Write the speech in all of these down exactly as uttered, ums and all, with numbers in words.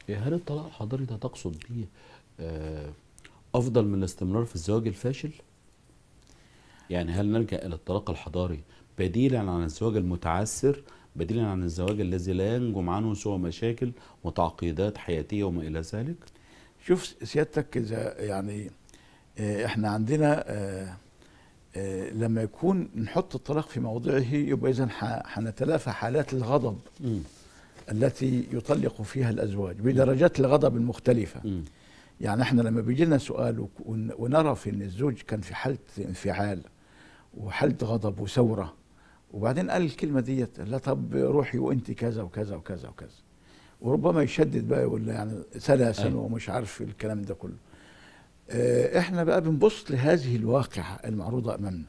هل الطلاق الحضاري ده تقصد بيه آه، افضل من الاستمرار في الزواج الفاشل؟ يعني هل نلجأ الى الطلاق الحضاري بديلا عن الزواج المتعسر، بديلا عن الزواج الذي لا ينجم عنه سوى مشاكل وتعقيدات حياتيه وما الى ذلك؟ شوف سيادتك، اذا يعني آه، احنا عندنا آه، آه، لما يكون نحط الطلاق في موضعه يبقى اذا هنتلافى حالات الغضب م. التي يطلق فيها الازواج بدرجات الغضب المختلفه. م. يعني احنا لما بيجي لنا سؤال ون- ونرى في ان الزوج كان في حاله انفعال وحاله غضب وثوره، وبعدين قال الكلمه ديت، لا طب روحي وانت كذا وكذا وكذا وكذا، وربما يشدد بقى يقول يعني سلاسا أيوة. ومش عارف الكلام ده كله. اه، احنا بقى بنبص لهذه الواقعه المعروضه امامنا،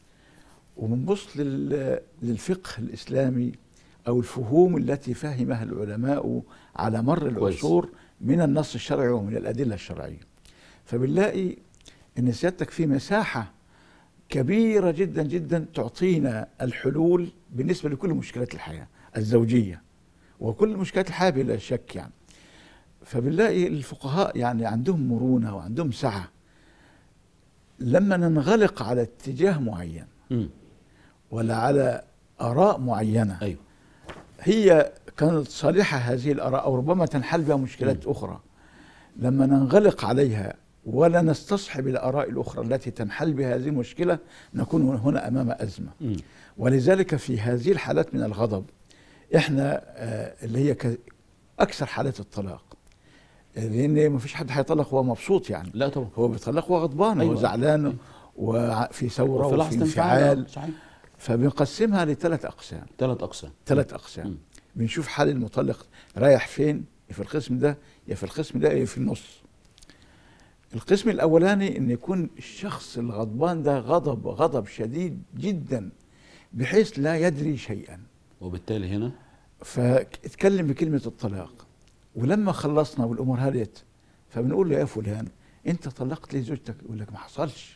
وبنبص لل- للفقه الاسلامي او الفهوم التي فهمها العلماء على مر العصور من النص الشرعي ومن الادله الشرعيه. فبنلاقي ان سيادتك في مساحه كبيره جدا جدا تعطينا الحلول بالنسبه لكل مشكلات الحياه الزوجيه وكل مشكلات الحياه بلا شك يعني. فبنلاقي الفقهاء يعني عندهم مرونه وعندهم سعه. لما ننغلق على اتجاه معين م. ولا على اراء معينه، ايوه، هي كانت صالحه هذه الاراء او ربما تنحل بها مشكلات م. اخرى، لما ننغلق عليها ولا نستصحب الآراء الأخرى التي تنحل بها هذه المشكلة نكون هنا أمام أزمة. م. ولذلك في هذه الحالات من الغضب احنا آه اللي هي أكثر حالات الطلاق، لأن ما فيش حد هيطلق وهو مبسوط يعني، لا طبعا، هو بيطلق وهو غضبان أيوة. وزعلان أيوة. وفي ثورة وفي وفي لحظة انفعال. صحيح. فبنقسمها لثلاث أقسام. ثلاث أقسام ثلاث أقسام. م. بنشوف حال المطلق رايح فين، يا في القسم ده يا في القسم ده يا في النص. القسم الأولاني إن يكون الشخص الغضبان ده غضب غضب شديد جدا بحيث لا يدري شيئا، وبالتالي هنا فاتكلم بكلمة الطلاق. ولما خلصنا والأمور هدت فبنقول له يا فلان أنت طلقت لي زوجتك؟ يقول لك ما حصلش.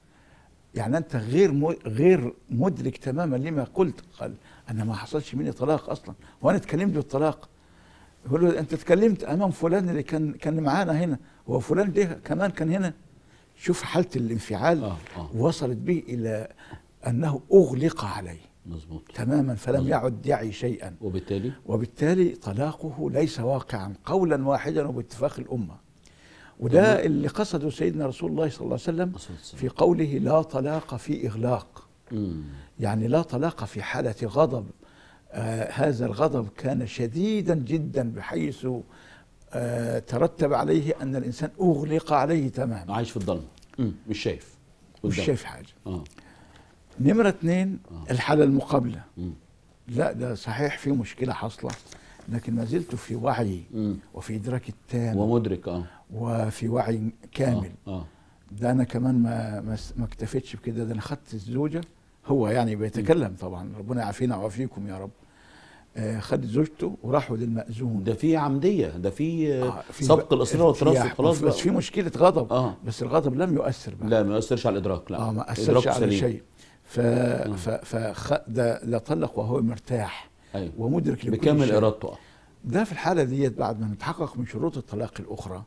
يعني أنت غير م... غير مدرك تماما لما قلت. قال أنا ما حصلش مني طلاق أصلا، وأنا اتكلمت بالطلاق. يقول له أنت اتكلمت أمام فلان اللي كان كان معانا هنا، هو فلان ده كمان كان هنا. شوف حالة الانفعال آه. آه. وصلت به إلى أنه أغلق عليه مظبوط تماما، فلم مزبوط. يعد يعي شيئا، وبالتالي وبالتالي طلاقه ليس واقعا قولا واحدا وباتفاق الأمة. وده اللي قصده سيدنا رسول الله صلى الله عليه وسلم في قوله لا طلاق في إغلاق. مم. يعني لا طلاق في حالة غضب. آه هذا الغضب كان شديدا جدا بحيث آه ترتب عليه أن الإنسان أغلق عليه تماما، عايش في الظلمة، مش شايف مش قدام. شايف حاجة. آه. نمرة اثنين آه. الحالة المقابلة. مم. لا ده صحيح في مشكلة حاصلة، لكن ما زلت في وعي مم. وفي إدراك التام ومدرك اه وفي وعي كامل. اه, آه. ده أنا كمان ما ما ما اكتفيتش بكده، ده أنا خدت الزوجة، هو يعني بيتكلم طبعا، ربنا يعافينا ويعافيكم يا رب. آه خد زوجته وراحوا للمأذون. ده في عمدية، ده في آه في سبق الإصرار والترصد خلاص بس في مشكلة غضب. آه. بس الغضب لم يؤثر بقى. لا ما يؤثرش على الإدراك، لا اه ما أثرش على سليم. شيء. ف ف ف ده لا طلق وهو مرتاح. أيوه. ومدرك لكل بكامل شيء. إرادته. ده في الحالة ديت بعد ما نتحقق من شروط الطلاق الأخرى،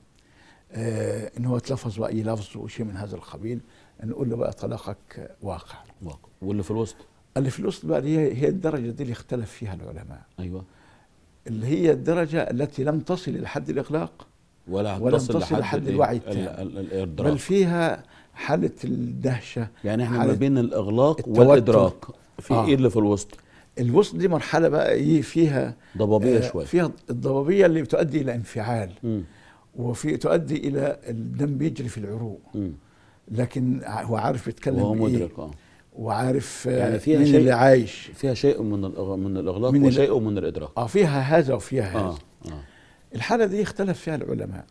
آه إن هو اتلفظ بأي لفظ وشيء من هذا القبيل، نقول له بقى طلاقك واقع. واقع. واللي في الوسط؟ اللي في الوسط بقى هي هي الدرجة دي اللي اختلف فيها العلماء. أيوه. اللي هي الدرجة التي لم تصل إلى حد الإغلاق ولا ولم تصل تصل لحد الوعي التام، بل فيها حالة الدهشة. يعني احنا ما بين الإغلاق التوتر. والإدراك في آه. إيه اللي في الوسط؟ الوسط دي مرحلة بقى إيه فيها ضبابية آه شوية. فيها الضبابية اللي بتؤدي إلى انفعال. م. وفي تؤدي إلى الدم بيجري في العروق. م. لكن هو عارف يتكلم وهو بإيه، مدرك اه وعارف يعني فيها مين شيء اللي عايش. فيها شيء من من الإغلاق من وشيء من الإدراك. اه فيها هذا وفيها هذا. آه. آه. الحالة دي اختلف فيها العلماء.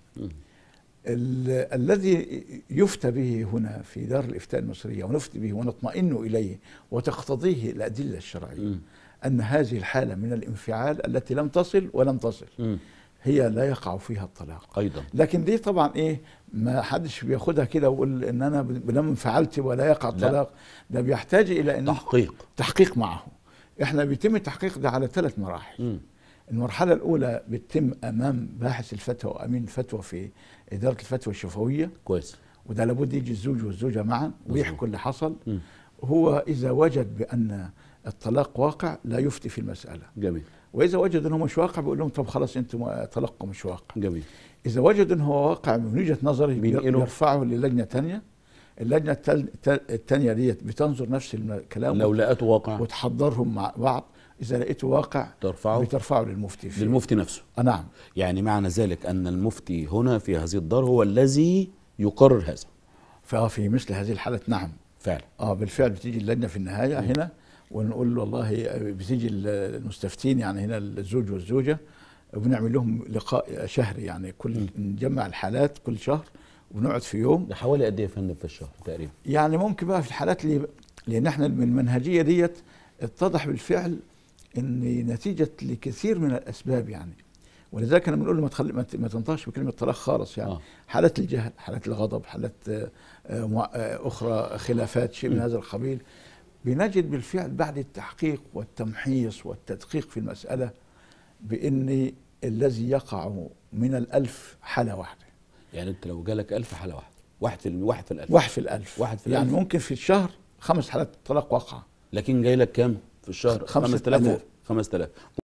الذي يفتى به هنا في دار الإفتاء المصرية ونفتي به ونطمئن إليه وتقتضيه الأدلة الشرعية م. أن هذه الحالة من الانفعال التي لم تصل ولم تصل م. هي لا يقع فيها الطلاق أيضا. لكن دي طبعا إيه ما حدش بياخدها كده ويقول إن أنا بلما انفعلت ولا يقع الطلاق. ده بيحتاج إلى إن تحقيق تحقيق معه. إحنا بيتم التحقيق ده على ثلاث مراحل. م. المرحله الاولى بتتم امام باحث الفتوى وامين الفتوى في اداره الفتوى الشفويه، كويس. وده لابد يجي الزوج والزوجه معا ويحكوا مظبوط. اللي حصل. م. هو اذا وجد بان الطلاق واقع لا يفتي في المساله، جميل. واذا وجد انه مش واقع بيقول لهم طب خلاص انتم طلاقكم مش واقع. جميل. اذا وجد انه هو واقع من وجهه نظري بينقله. بيرفعه للجنه ثانيه. اللجنه الثانيه ديت بتنظر نفس الكلام لو لقيته واقع وتحضرهم مع بعض. اذا لقيته واقع ترفعه بترفعه للمفتي فيه. للمفتي نفسه. آه نعم. يعني معنى ذلك ان المفتي هنا في هذه الدار هو الذي يقرر هذا. ففي مثل هذه الحالة نعم فعلا. اه بالفعل بتيجي اللجنة في النهاية م. هنا، ونقول له والله بتيجي المستفتين يعني هنا الزوج والزوجة، وبنعمل لهم لقاء شهري يعني كل م. نجمع الحالات كل شهر ونقعد في يوم. ده حوالي قد ايه يا فندم في الشهر تقريبا؟ يعني ممكن بقى في الحالات اللي لان احنا من المنهجية ديت اتضح بالفعل ان نتيجة لكثير من الاسباب يعني، ولذلك انا بنقول له ما تخلي ما تنطقش بكلمه طلاق خالص يعني. آه. حالات الجهل، حالات الغضب، حالات اخرى خلافات شيء من هذا القبيل، بنجد بالفعل بعد التحقيق والتمحيص والتدقيق في المساله بان الذي يقع من الألف حاله واحده. يعني انت لو جالك ألف حاله واحده، واحد في واحد في الألف، واحد في الألف، واحد في يعني الألف. ممكن في الشهر خمس حالات طلاق واقعه، لكن جاي لك كام في الشهر؟ خمسة آلاف. خمسة آلاف.